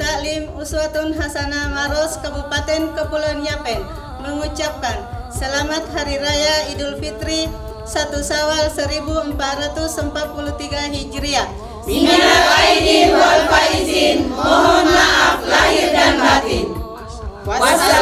Taklim Uswatun Hasanah Maros Kabupaten Kepulauan Yapen mengucapkan selamat Hari Raya Idul Fitri 1 Syawal 1443 Hijriah. Minal aidin wal faizin, mohon maaf lahir dan batin.